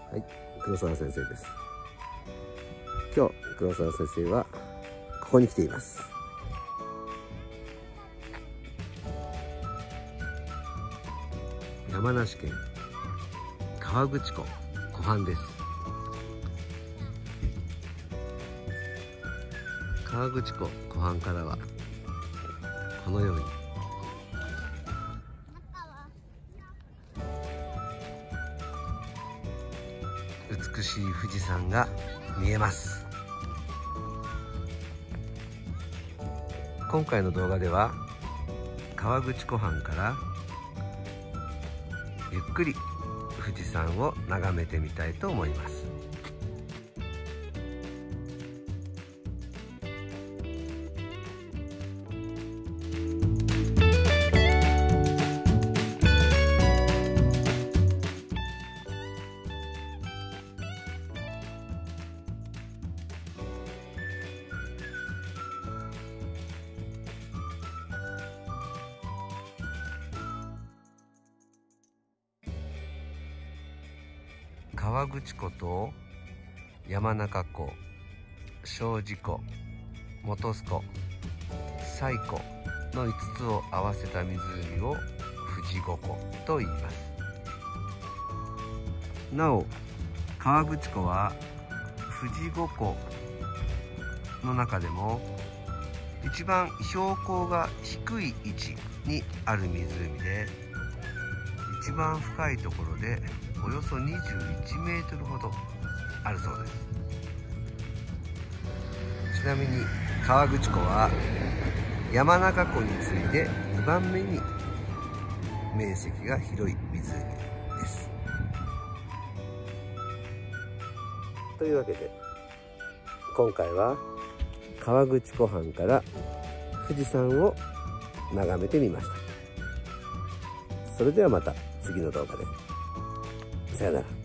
はい、黒沢先生です。今日黒沢先生はここに来ています。山梨県河口湖湖畔です。河口湖湖畔からはこのように美しい富士山が見えます。今回の動画では河口湖畔からゆっくり富士山を眺めてみたいと思います。河口湖と山中湖、庄司湖、本栖湖、西湖の5つを合わせた湖を富士五湖と言います。なお河口湖は富士五湖の中でも一番標高が低い位置にある湖で、一番深いところでおよそ21メートルほどあるそうです。ちなみに河口湖は山中湖に次いで2番目に面積が広い湖です。というわけで今回は河口湖畔から富士山を眺めてみました。それではまた次の動画で。さよなら。